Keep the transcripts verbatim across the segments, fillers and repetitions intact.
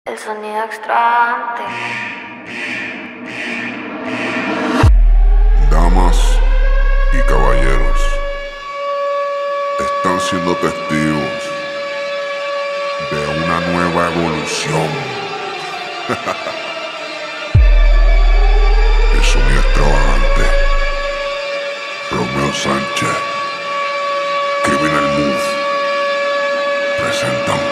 El sonido extravagante. Damas y caballeros, están siendo testigos de una nueva evolución. El sonido extravagante. Romeo Sánchez, Criminal Move presentan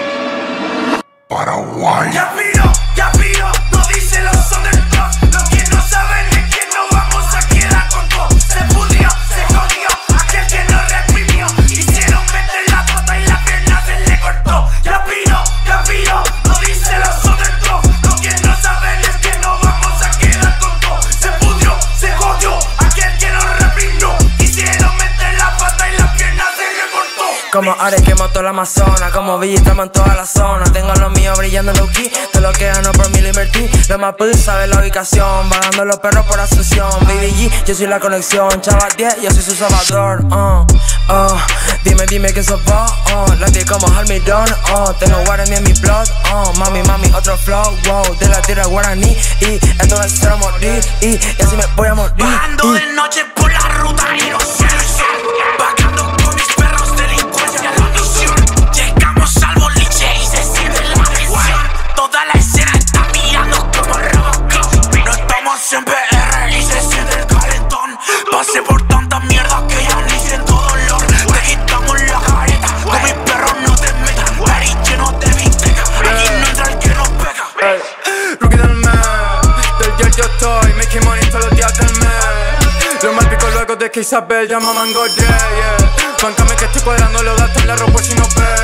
Paraguay. Ya piro, ya piro, no dice los son del top. Lo que no saben es que no vamos a quedar con todo. Se pudrió, se jodió, aquel que no reprimió. Hicieron meter la pata y la pierna se le cortó. Ya piro, ya piro, no dice los son del top. Lo que no saben es que no vamos a quedar con todo. Se pudrió, se jodió, aquel que no reprimió. Hicieron meter la pata y la pierna se le cortó. Como Ares quemo toda la Amazona, como Villitama en toda la zona. Tengo lo mío brillando low key, te lo que gano por mi liberty. Los más putos saben la ubicación, vagando los perros por Asunción. Baby G, yo soy la conexión, chaval diez, yo soy su salvador. uh, uh, Dime, dime que sos vos, uh, late como almidón. uh, Tengo Guaraní en mi blood, uh, mami, mami, otro flow, wow. De la tierra Guaraní, y esto es cero morir, y, y así me voy a morir. Bajando de noche por la ruta y no sé vagando con mis perros, delincuencia, la misión. Llegamos al boliche y se siente la presión. Toda la escena está mirando como Robocop. No estamos en P R y se siente el calentón. Pasé por tanta mierda que ya ni siento dolor. Te quitamos la careta, con mis perros no te metas. Party lleno de bisteca, aquí no entra el que nos pega. Rookie del mes, del yer yo estoy, making money todos los días del mes. Lo mal pico luego de que Isabel llama Mango J, yeah. Báncame que estoy cuadrando los datos en la ropa si no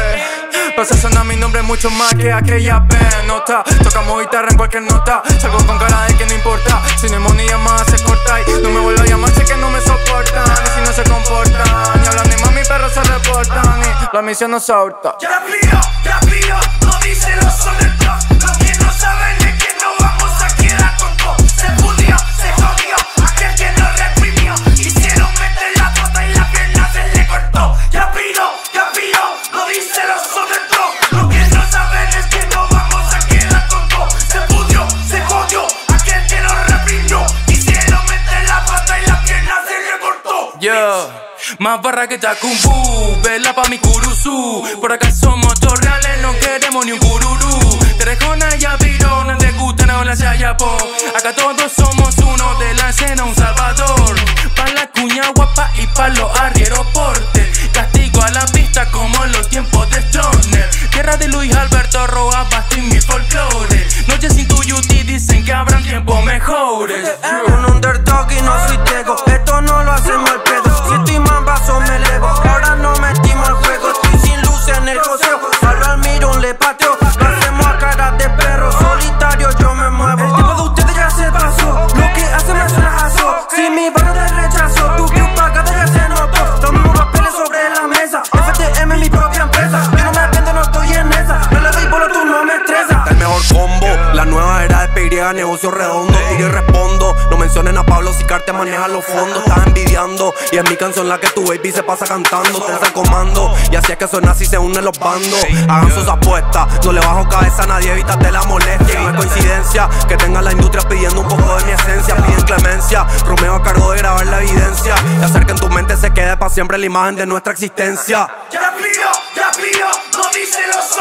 ve. Pasa a sonar mi nombre mucho más que aquella nota. Tocamos guitarra en cualquier nota. Salgo con cara de que no importa. Si no hay money más se corta y no me vuelvo a llamar, sé que no me soportan. Y si no se comportan, y hablan de mami perros se reportan. Y la misión no se ahorta. Ya pío, ya pío, no dice los son del top. Lo que no saben es que no vamos a quedar con todo. Se pudrió, se jodió, aquel que no reprimió. Hicieron meter la pata y la pierna se le cortó. Ya pío, ya pío, no dice los son del top. Lo que no saben es que no vamos a quedar con todo. Se pudrió, se jodió, aquel que no reprimió. Hicieron meter la pata y la pierna se le cortó. Yo, más barra que Takumbu, vela pa' mi curuzú. Por acá somos todos reales, no queremos ni un cururú. Terejona y Avirona, de Gutana o la Yayapo. Acá todos somos uno, de la escena un salvador. Pa' la cuña guapa y pa' los arrieros porte. Castigo a la pista como en los tiempos de Stoner. Tierra de Luis Alberto Roa, Basto y mi folclore. Noche sin tu Yuti, dicen que habrán tiempos mejores. Un underdog y no soy tego. Esto no lo hacemos al pedo. Si estoy más vaso me elevo. Ahora no metimos al juego. Estoy sin luz en el joseo. Pablo Almirón le pateo. Lo hacemos a cara de perro. Solitario yo me muevo. El tiempo de ustedes ya se pasó. Lo que hacen me suena a so. Si mi barrio te rechazó, tu view pagada ya se notó. Los mismos papeles sobre la mesa. F T M mi propia empresa. Yo no me vendo, no estoy en esa. No le doy bola, tú no me estresas. El mejor combo. La nueva era de P Y, negocio redondo. Tiro y respondo. No mencionen a Pablo si Carte maneja los fondos. Estás envidiando. Y es mi canción la que tu baby se pasa cantando. Ustedes el comando. Y así es que suena, así se unen los bandos. Hagan sus apuestas. No le bajo cabeza a nadie, evítate la molestia. Y no es coincidencia que tenga la industria pidiendo un poco de mi esencia. Piden clemencia. Romeo a cargo de grabar la evidencia. Y hacer que en tu mente se quede para siempre la imagen de nuestra existencia. Ya pío, ya pío, no dice los